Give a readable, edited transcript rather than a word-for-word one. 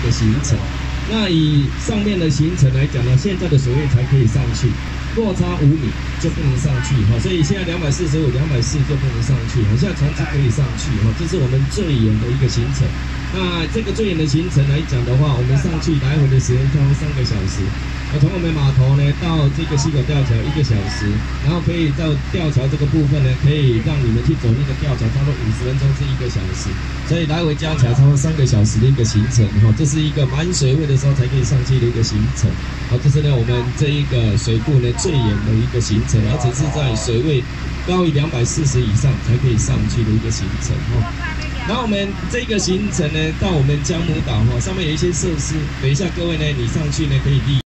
个行程。那以上面的行程来讲呢，现在的水位才可以上去，落差5米就不能上去哈，所以现在245、240就不能上去，现在船只可以上去哈，这是我们最远的一个行程。那这个最远的行程来讲的话，我们上去来回的时间差不多3个小时。从我们码头呢到这个溪口吊桥1个小时，然后可以到吊桥这个部分呢，可以让你们去走那个吊桥，差不多50分钟至1个小时，所以来回加起来差不多3个小时的一个行程哈。这是一个满水位的时候才可以上去的一个行程。好，这是呢我们这一个水库呢最远的一个行程，而且是在水位高于240以上才可以上去的一个行程哈。然后我们这个行程呢，到我们江母岛哈，上面有一些设施，等一下各位呢，你上去呢可以利用。